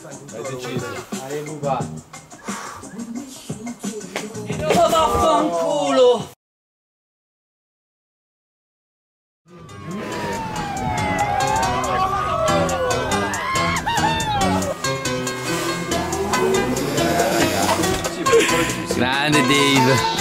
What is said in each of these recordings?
Hai bugato. E dove vaffanculo? Grande Dave.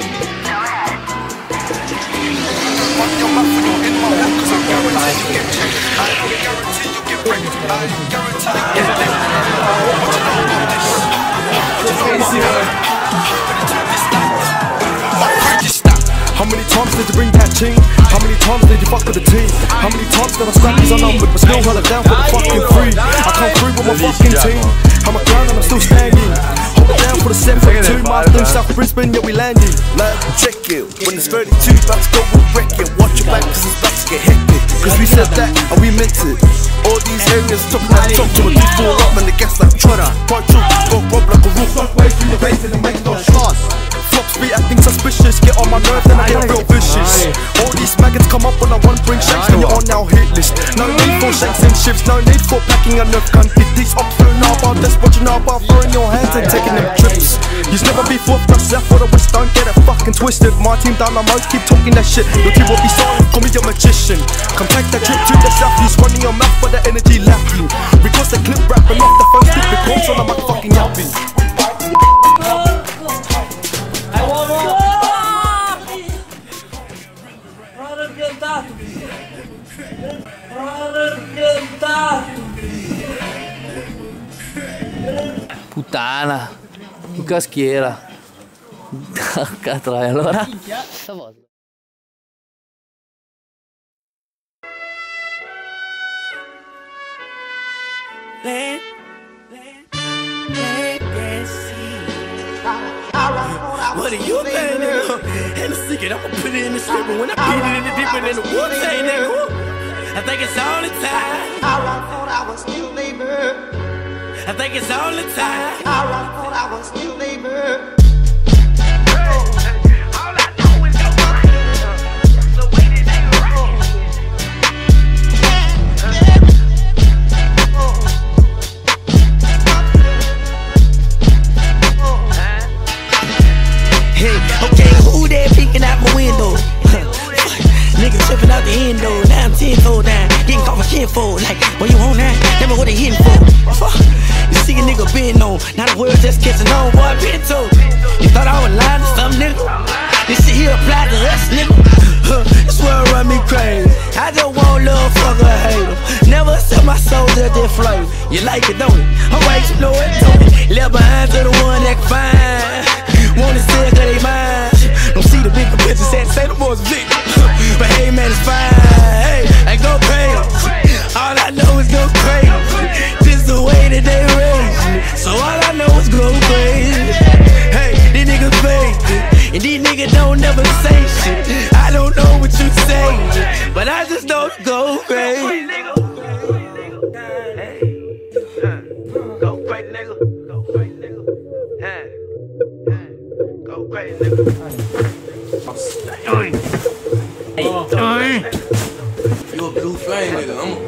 How many times did you bring that team? How many times did you fuck with the team? How many times did I scrap these unnumbered but still held it down for the fucking free? I come through with my fucking team. I'm a ground and I'm still standing. Hold it down for the 7-2 miles through South Brisbane, yeah we landing. Like, check it, when it's 32, about to go and wreck it. Watch your back cause it's about to get hectic. Cause we said that and we meant it. All these areas talking like top to a D4 up and the gas like Trotter. Part 2, go rob like a roof. Stop wasting the base and make no shots. Flops be acting suspicious, get on my nerves then I get real vicious. All these maggots come up when I want to bring shakes and you're on our hit list. No need for shakes and shifts, no need for packing enough gun. Get these ops for an about that's what you know about throwing your hands and taking them trips. You's never be fourth plus left for the west, don't get it fucking twisted. My team down the most, keep talking that shit. Your team will be silent, call me your magician. Come take that trip to the south, he's running your mouth for the energy lacking. Because they clip rapping off the phone, stupid calls on my fucking yapping. Puttana, che caschiera. Catroia, allora stavolta. What are you saying, nigga? And the secret, I'ma put it in the slip. When I beat it in the deeper than the water, nigga. I think it's all the time. I thought I was still labor. I think it's all the time. I thought I was still labor. All I know is the way that they rock. Hey, okay, who there peeking out my window? Nigga tripping out the endo. Now I'm 10 told down, getting caught for kinfold. Like, when you on that, never what they hitting for. You see a nigga been on, now the world just catching on, boy, been told. You thought I was lying to some nigga? This shit here apply to us, nigga. This world run me crazy. I just want love, fuck or hate em. Never sell my soul to that flavor. You like it, don't it? Alright, you know it, don't it? Left behind to the one that can find. Wanna say it cause they mine. Don't see the bigger picture, say the boys big. But hey man, it's fine. Hey, I go crazy. All I know is go crazy. Just the way that they raise me. So all I know is go crazy. Hey, these niggas fake. And these niggas don't never say shit. I don't know what you say, but I just don't go crazy. Go crazy, nigga. Go crazy, nigga. Go crazy, nigga. You a blue flame, nigga.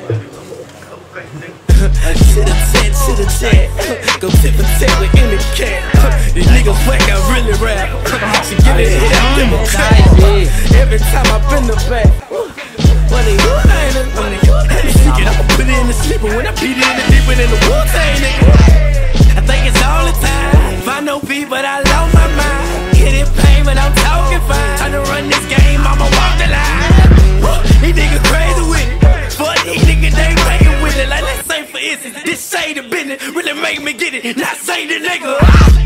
To the chat, go tip for tat with any cat. These niggas whack, I really rap. She give it hell, give a clap. Every time I bend the back. What are you ain't what are you ain't I'ma put it in the slipper when I beat it in the deeper than the Wu-Tang, nigga. I think it's all the time. Find no beat, but I lost my mind. Hit it pain, but I'm talking fine. Trying to run this game, I'ma walk the line. These niggas crazy with it. But these niggas, they playing with it. Like, let's say for instance, this say the business really make me get it. Not say the nigga.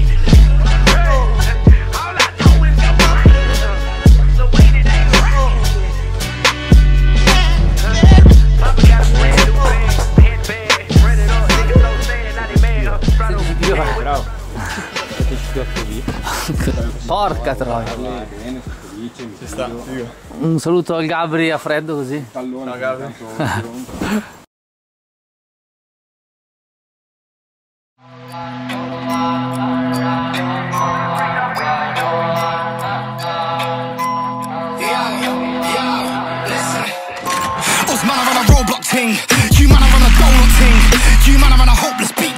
Porca troia. Un saluto al Gabri a freddo così. Ciao Gabri. Us man are on a Roblox ting. You man are on a donut ting. You man are on a hopeless beat.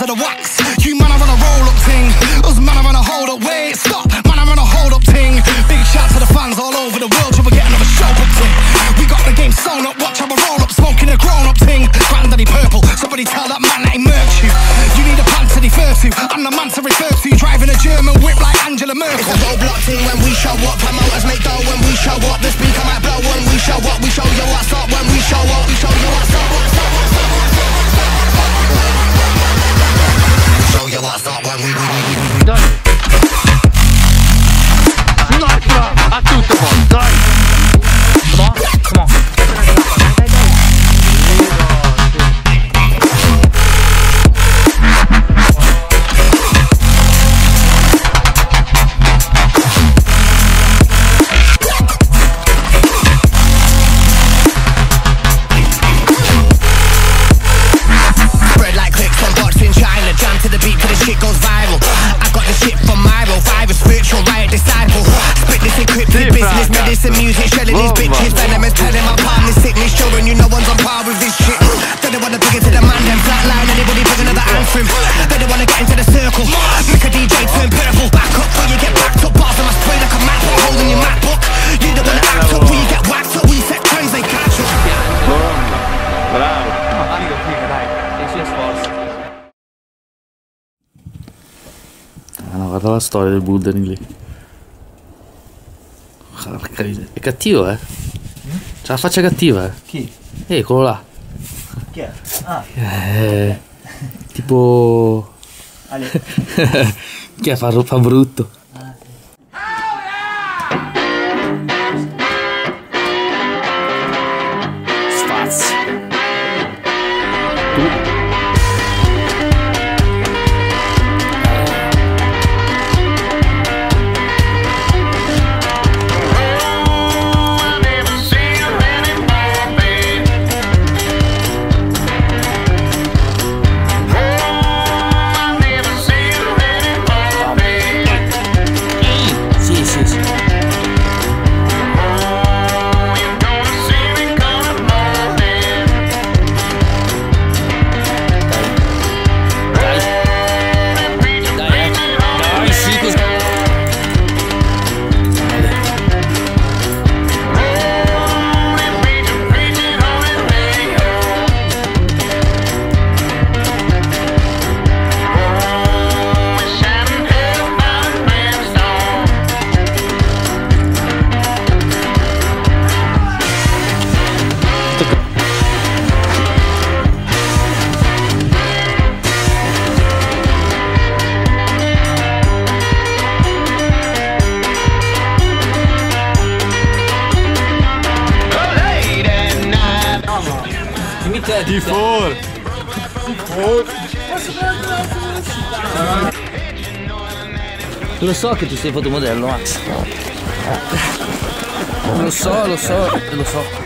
to the wax. You man are on a roll up ting. Us man are on a hold up. Wait, stop. Man are on a hold up ting. Big shout to the fans all over the world. Till we get another show up ting. We got the game sewn up. Watch how I roll up. Smoking a grown up ting. Granddaddy purple. Somebody tell that man that he murks you. You need a plan to defer to. I'm the man to refer to. You driving a German whip like Angela Merkel. It's a roadblock ting when we show up. Promoters make dough when we show up. The speaker might blow when we show up. We show you what's up when we show up. We show you what's up. Show you what's up when we Dai. Nostra a tutto mondo, dai. Come on. business, medicine, music, shelling these bitches. Venomous, telling my palm this sickness, showing you no one's on par with this shit. They don't wanna bring it to the man, them flatline, anybody bring another anthem. They don't wanna get into the circle, make a DJ turn purple. Back up before you get backed up, bars on my spray like a MacBook, holding your MacBook. You don't wanna act up before you get whacked up, we set trends, they catch up. Bravo. Amico, figa, dai, che si sforza. No, guarda la storia del bouldering lì. È cattivo, eh? C'ha la faccia cattiva, eh? Chi? Quello là. Chi è? Ah. Tipo... Ale. Chi è? Fa brutto. Spazio. T4. Lo so che tu sei fotomodello, Max. Lo so.